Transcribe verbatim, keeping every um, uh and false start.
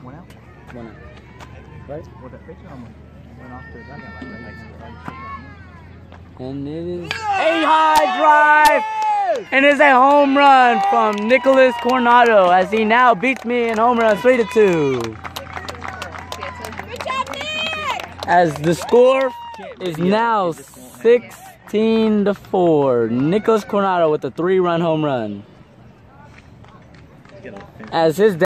One out. One out. Right? Was that pitcher on one? Went off to the dugout like that. And it is a high drive! And it's a home run from Nikolas Coronado as he now beats me in home runs three to two. Good job, Nick! As the score is now sixteen to four. Nikolas Coronado with a three-run home run. As his